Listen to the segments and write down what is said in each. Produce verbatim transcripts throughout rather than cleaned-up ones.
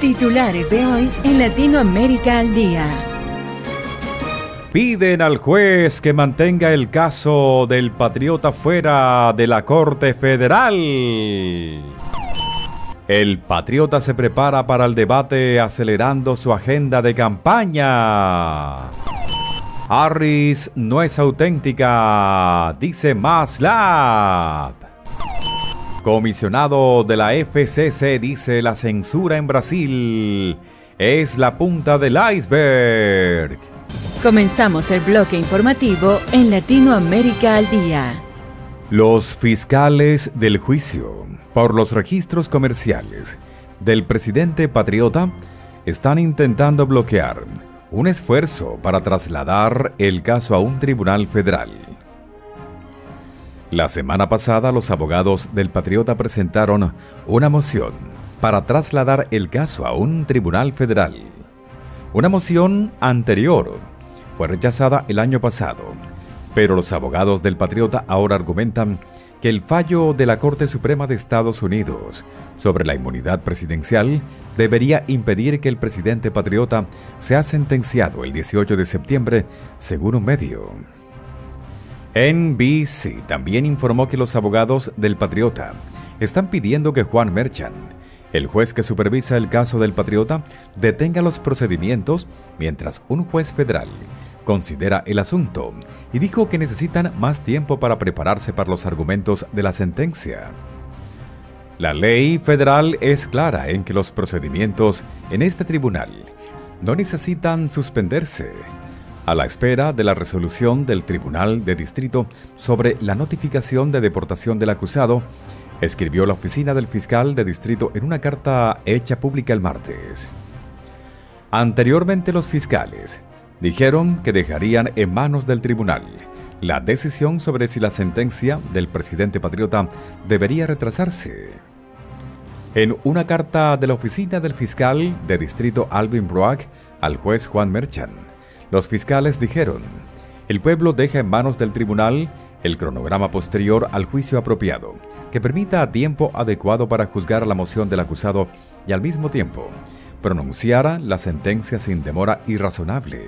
Titulares de hoy en Latinoamérica al Día. Piden al juez que mantenga el caso del patriota fuera de la Corte Federal. El patriota se prepara para el debate acelerando su agenda de campaña. Harris no es auténtica, dice Maslach. Comisionado de la F C C dice la censura en Brasil es la punta del iceberg. Comenzamos el bloque informativo en Latinoamérica al Día. Los fiscales del juicio por los registros comerciales del presidente patriota están intentando bloquear un esfuerzo para trasladar el caso a un tribunal federal. La semana pasada, los abogados del patriota presentaron una moción para trasladar el caso a un tribunal federal. Una moción anterior fue rechazada el año pasado, pero los abogados del patriota ahora argumentan que el fallo de la Corte Suprema de Estados Unidos sobre la inmunidad presidencial debería impedir que el presidente patriota sea sentenciado el dieciocho de septiembre, según un medio. N B C también informó que los abogados del patriota están pidiendo que Juan Merchan, el juez que supervisa el caso del patriota, detenga los procedimientos mientras un juez federal considera el asunto y dijo que necesitan más tiempo para prepararse para los argumentos de la sentencia. La ley federal es clara en que los procedimientos en este tribunal no necesitan suspenderse a la espera de la resolución del Tribunal de Distrito sobre la notificación de deportación del acusado, escribió la oficina del fiscal de distrito en una carta hecha pública el martes. Anteriormente, los fiscales dijeron que dejarían en manos del tribunal la decisión sobre si la sentencia del presidente patriota debería retrasarse. En una carta de la oficina del fiscal de distrito Alvin Bragg al juez Juan Merchan, los fiscales dijeron: el pueblo deja en manos del tribunal el cronograma posterior al juicio apropiado, que permita tiempo adecuado para juzgar la moción del acusado y al mismo tiempo pronunciara la sentencia sin demora irrazonable.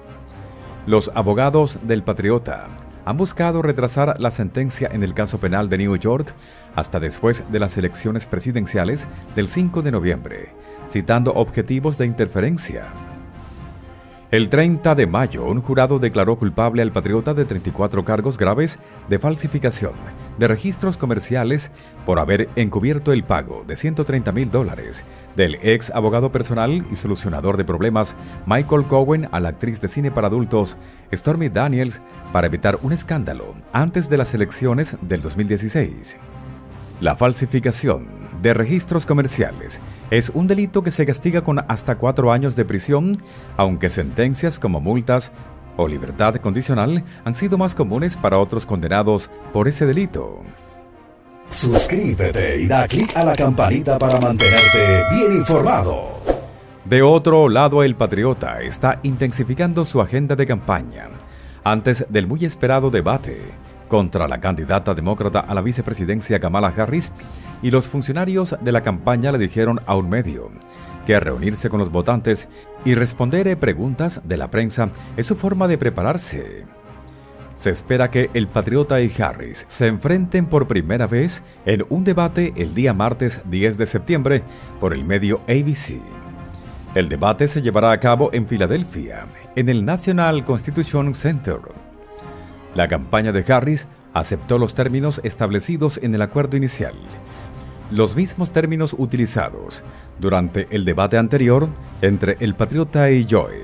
Los abogados del patriota han buscado retrasar la sentencia en el caso penal de New York hasta después de las elecciones presidenciales del cinco de noviembre, citando objetivos de interferencia. El treinta de mayo, un jurado declaró culpable al patriota de treinta y cuatro cargos graves de falsificación de registros comerciales por haber encubierto el pago de ciento treinta mil dólares del ex abogado personal y solucionador de problemas Michael Cohen a la actriz de cine para adultos Stormy Daniels para evitar un escándalo antes de las elecciones del dos mil dieciséis. La falsificación de registros comerciales es un delito que se castiga con hasta cuatro años de prisión, aunque sentencias como multas o libertad condicional han sido más comunes para otros condenados por ese delito. Suscríbete y da clic a la campanita para mantenerte bien informado. De otro lado, el patriota está intensificando su agenda de campaña antes del muy esperado debate contra la candidata demócrata a la vicepresidencia Kamala Harris, y los funcionarios de la campaña le dijeron a un medio que reunirse con los votantes y responder preguntas de la prensa es su forma de prepararse. Se espera que el patriota y Harris se enfrenten por primera vez en un debate el día martes diez de septiembre por el medio A B C. El debate se llevará a cabo en Filadelfia, en el National Constitution Center. La campaña de Harris aceptó los términos establecidos en el acuerdo inicial, los mismos términos utilizados durante el debate anterior entre el patriota y Joe.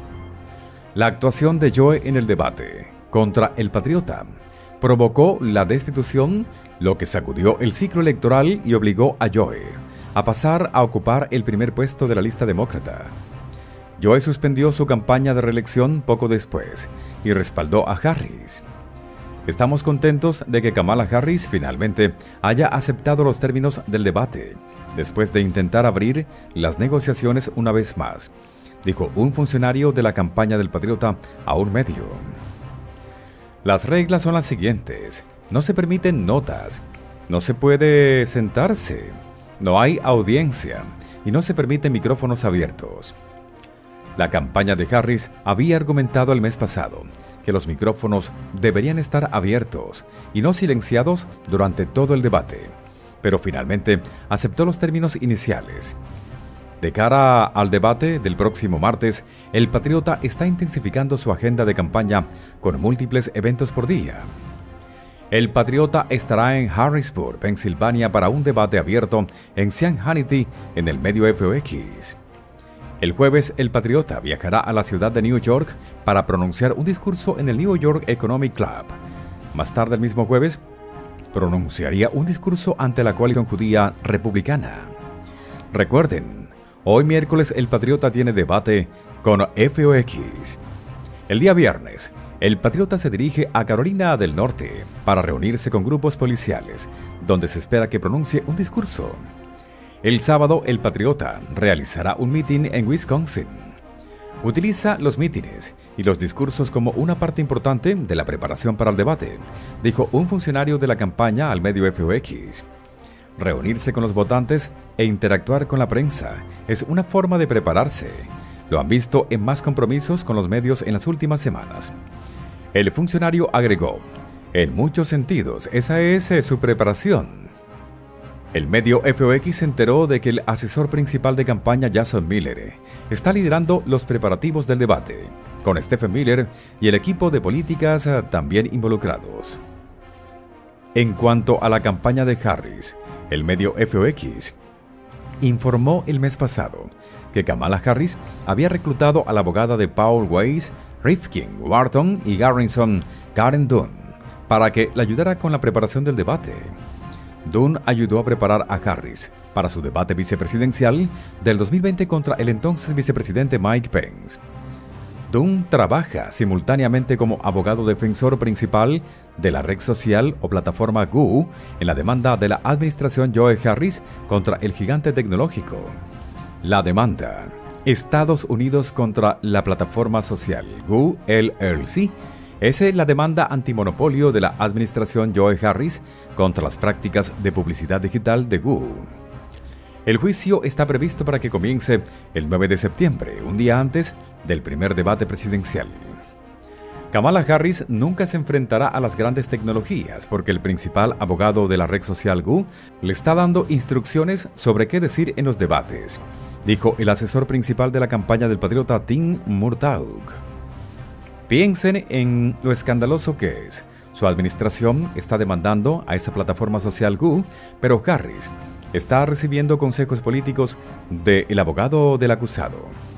La actuación de Joe en el debate contra el patriota provocó la destitución, lo que sacudió el ciclo electoral y obligó a Joe a pasar a ocupar el primer puesto de la lista demócrata. Joe suspendió su campaña de reelección poco después y respaldó a Harris. Estamos contentos de que Kamala Harris finalmente haya aceptado los términos del debate, después de intentar abrir las negociaciones una vez más, dijo un funcionario de la campaña del patriota a un medio. Las reglas son las siguientes: no se permiten notas, no se puede sentarse, no hay audiencia y no se permiten micrófonos abiertos. La campaña de Harris había argumentado el mes pasado que los micrófonos deberían estar abiertos y no silenciados durante todo el debate, pero finalmente aceptó los términos iniciales. De cara al debate del próximo martes, el patriota está intensificando su agenda de campaña con múltiples eventos por día. El patriota estará en Harrisburg, Pensilvania, para un debate abierto en Sean Hannity en el medio F O X. El jueves, el patriota viajará a la ciudad de New York para pronunciar un discurso en el New York Economic Club. Más tarde el mismo jueves, pronunciaría un discurso ante la coalición judía republicana. Recuerden, hoy miércoles el patriota tiene debate con F O X. El día viernes, el patriota se dirige a Carolina del Norte para reunirse con grupos policiales, donde se espera que pronuncie un discurso. El sábado, el patriota realizará un mitin en Wisconsin. Utiliza los mítines y los discursos como una parte importante de la preparación para el debate, dijo un funcionario de la campaña al medio F O X. Reunirse con los votantes e interactuar con la prensa es una forma de prepararse. Lo han visto en más compromisos con los medios en las últimas semanas. El funcionario agregó, en muchos sentidos, esa es eh, su preparación. El medio F O X se enteró de que el asesor principal de campaña, Jason Miller, está liderando los preparativos del debate, con Stephen Miller y el equipo de políticas eh, también involucrados. En cuanto a la campaña de Harris, el medio F O X informó el mes pasado que Kamala Harris había reclutado a la abogada de Paul Weiss, Rifkin Wharton y Garrison, Karen Dunn, para que la ayudara con la preparación del debate. Dunn ayudó a preparar a Harris para su debate vicepresidencial del dos mil veinte contra el entonces vicepresidente Mike Pence. Dunn trabaja simultáneamente como abogado defensor principal de la red social o plataforma Goo en la demanda de la administración Joe Harris contra el gigante tecnológico. La demanda: Estados Unidos contra la plataforma social Goo L L C es la demanda antimonopolio de la administración Joe Harris contra las prácticas de publicidad digital de Goo. El juicio está previsto para que comience el nueve de septiembre, un día antes del primer debate presidencial. Kamala Harris nunca se enfrentará a las grandes tecnologías porque el principal abogado de la red social Goo le está dando instrucciones sobre qué decir en los debates, dijo el asesor principal de la campaña del patriota Tim Murtaugh. Piensen en lo escandaloso que es. Su administración está demandando a esa plataforma social Goo, pero Harris está recibiendo consejos políticos del abogado del acusado.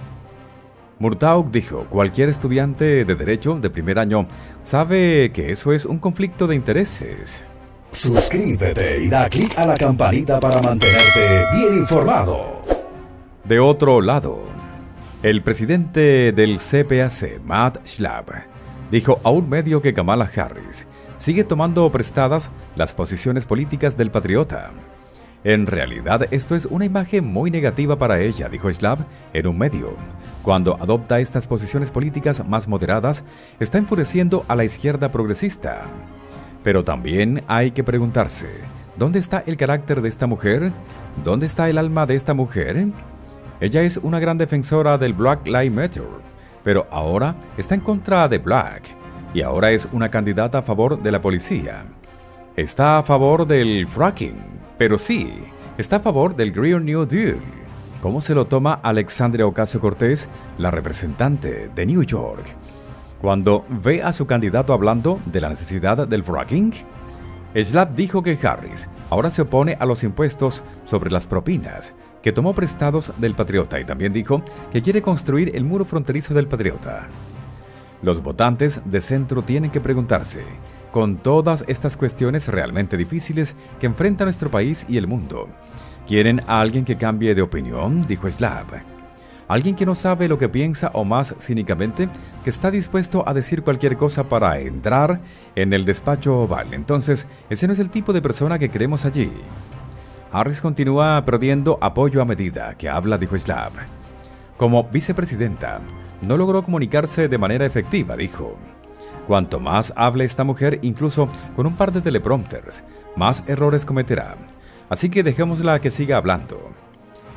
Murtaugh dijo, cualquier estudiante de derecho de primer año sabe que eso es un conflicto de intereses. Suscríbete y da clic a la campanita para mantenerte bien informado. De otro lado, el presidente del C P A C, Matt Schlapp, dijo a un medio que Kamala Harris sigue tomando prestadas las posiciones políticas del patriota. En realidad, esto es una imagen muy negativa para ella, dijo Schlapp en un medio. Cuando adopta estas posiciones políticas más moderadas, está enfureciendo a la izquierda progresista. Pero también hay que preguntarse, ¿dónde está el carácter de esta mujer? ¿Dónde está el alma de esta mujer? Ella es una gran defensora del Black Lives Matter, pero ahora está en contra de Black, y ahora es una candidata a favor de la policía. Está a favor del fracking, pero sí, está a favor del Green New Deal. ¿Cómo se lo toma Alexandria Ocasio-Cortez, la representante de New York, cuando ve a su candidato hablando de la necesidad del fracking? Schlapp dijo que Harris ahora se opone a los impuestos sobre las propinas que tomó prestados del patriota y también dijo que quiere construir el muro fronterizo del patriota. Los votantes de centro tienen que preguntarse, con todas estas cuestiones realmente difíciles que enfrenta nuestro país y el mundo, ¿quieren a alguien que cambie de opinión?, dijo Schlapp. Alguien que no sabe lo que piensa o más cínicamente, que está dispuesto a decir cualquier cosa para entrar en el despacho oval. Entonces, ese no es el tipo de persona que queremos allí. Harris continúa perdiendo apoyo a medida que habla, dijo Schlapp. Como vicepresidenta, no logró comunicarse de manera efectiva, dijo. Cuanto más hable esta mujer, incluso con un par de teleprompters, más errores cometerá. Así que dejémosla que siga hablando.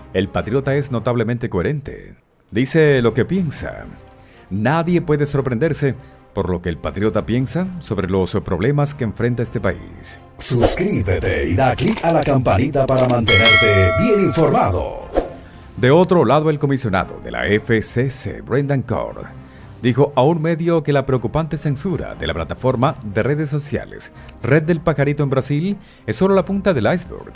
El patriota es notablemente coherente. Dice lo que piensa. Nadie puede sorprenderse por lo que el patriota piensa sobre los problemas que enfrenta este país. Suscríbete y da clic a la campanita para mantenerte bien informado. De otro lado, el comisionado de la F C C, Brendan Carr, dijo a un medio que la preocupante censura de la plataforma de redes sociales Red del Pajarito en Brasil es solo la punta del iceberg.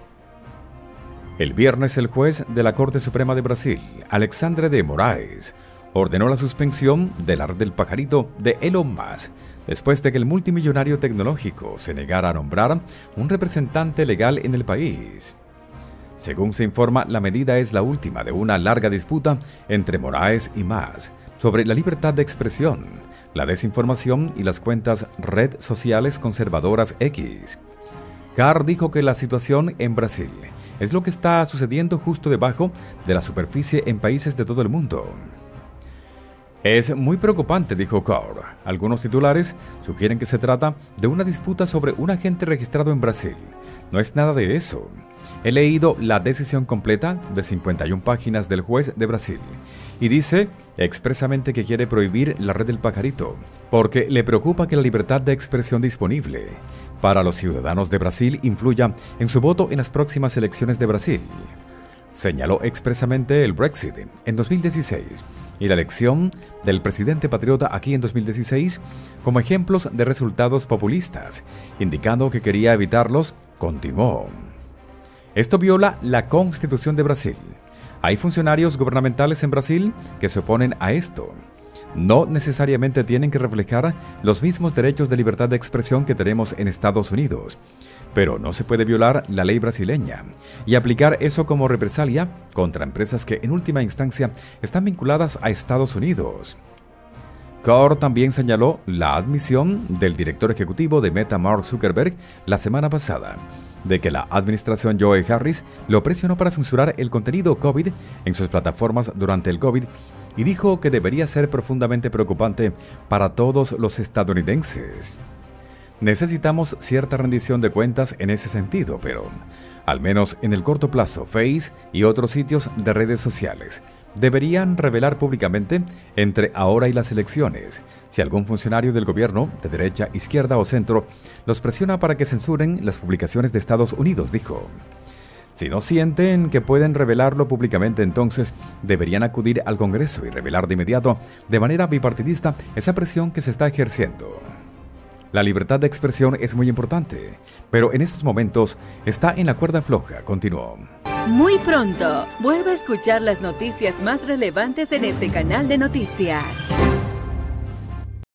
El viernes, el juez de la Corte Suprema de Brasil, Alexandre de Moraes, ordenó la suspensión de la Red del Pajarito de Elon Musk, después de que el multimillonario tecnológico se negara a nombrar un representante legal en el país. Según se informa, la medida es la última de una larga disputa entre Moraes y Musk sobre la libertad de expresión, la desinformación y las cuentas red sociales conservadoras X. Carr dijo que la situación en Brasil es lo que está sucediendo justo debajo de la superficie en países de todo el mundo. Es muy preocupante, dijo Carr. Algunos titulares sugieren que se trata de una disputa sobre un agente registrado en Brasil. No es nada de eso. He leído la decisión completa de cincuenta y una páginas del juez de Brasil y dice expresamente que quiere prohibir la Red del Pajarito porque le preocupa que la libertad de expresión disponible para los ciudadanos de Brasil influya en su voto en las próximas elecciones de Brasil. Señaló expresamente el Brexit en dos mil dieciséis y la elección del presidente patriota aquí en dos mil dieciséis como ejemplos de resultados populistas, indicando que quería evitarlos. Continuó: esto viola la Constitución de Brasil. Hay funcionarios gubernamentales en Brasil que se oponen a esto. No necesariamente tienen que reflejar los mismos derechos de libertad de expresión que tenemos en Estados Unidos, pero no se puede violar la ley brasileña y aplicar eso como represalia contra empresas que en última instancia están vinculadas a Estados Unidos. Carr también señaló la admisión del director ejecutivo de Meta, Mark Zuckerberg, la semana pasada, de que la administración Joe Harris lo presionó para censurar el contenido COVID en sus plataformas durante el COVID y dijo que debería ser profundamente preocupante para todos los estadounidenses. Necesitamos cierta rendición de cuentas en ese sentido, pero, al menos en el corto plazo, Face y otros sitios de redes sociales deberían revelar públicamente, entre ahora y las elecciones, si algún funcionario del gobierno, de derecha, izquierda o centro, los presiona para que censuren las publicaciones de Estados Unidos, dijo. Si no sienten que pueden revelarlo públicamente, entonces deberían acudir al Congreso y revelar de inmediato, de manera bipartidista, esa presión que se está ejerciendo. La libertad de expresión es muy importante, pero en estos momentos está en la cuerda floja, continuó. Muy pronto, vuelve a escuchar las noticias más relevantes en este canal de noticias.